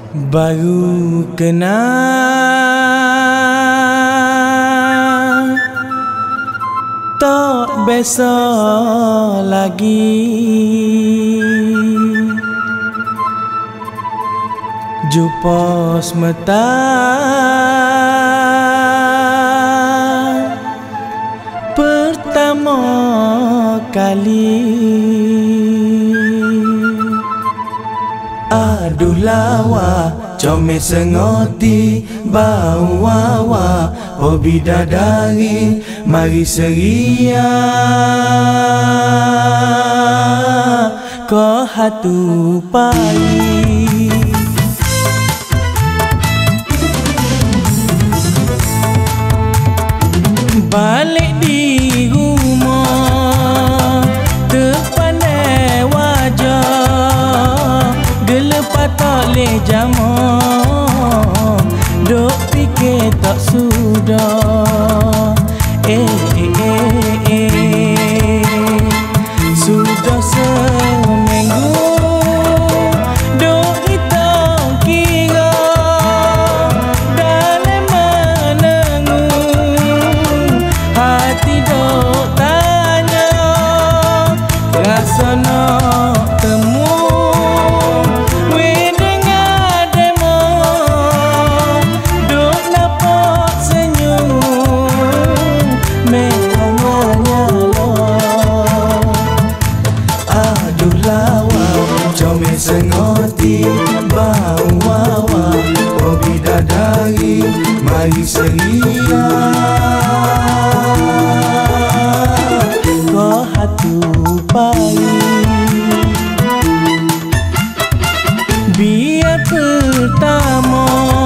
Baru kenal tak biasa lagi, jumpa semata pertama kali. Aduh lawa comel sengoti bau wawa, oh bidadari mari seria ko hatu pagi. Balik di rumah terpandai wajah, gelepat tak leh jamah, duk fikir tak sudah. Sudah seminggu duk hitam kira dalam menengung, hati duk tanya rasa nak temu sengoti bau wawa, oh bidadari mari seria ko hatu pagi. Biar pertama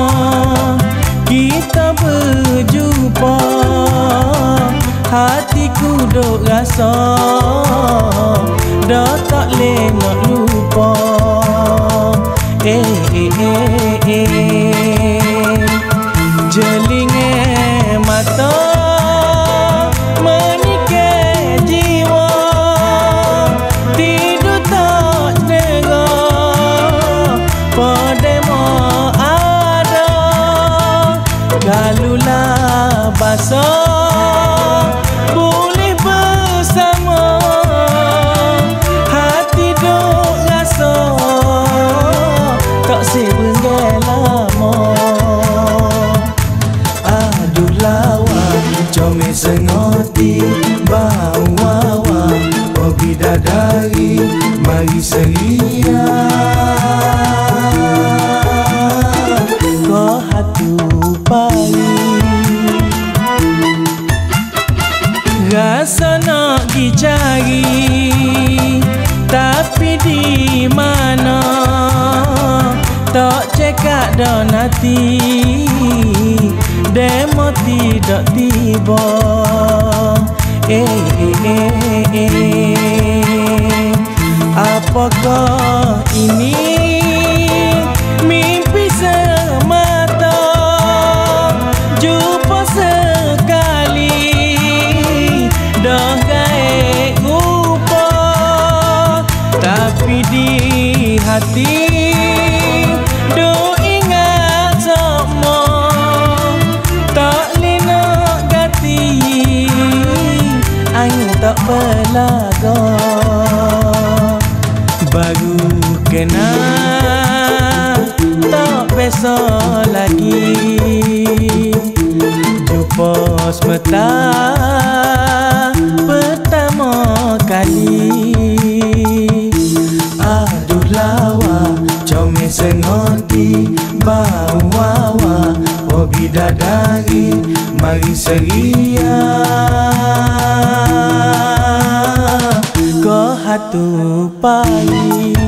kita berjumpa, hatiku duk rasa dah tak leh nak lupa. Jelinge mata menikah jiwa, tidur tak dengar pademo ada, galulah basah boleh bersama, hati duk rasa tak sebenggai lama. Aduh lawa comel sengoti bau wawa, oh bidadari mari seria ko hatu pagi. Rasa nak dicari tapi di mana, tak cekak dah nanti demo tidak tiba. Apakah ini mimpi semata, jumpa sekali dah gaib rupa, tapi di hati duk ingat sama, tak leh nak ganti angin tak belaga. Baru kenal tak biasa lagi, jumpa semata pertama kali. Aduh lawa comel sengoti bau wawa, oh bidadari mari seria ko hatu pagi.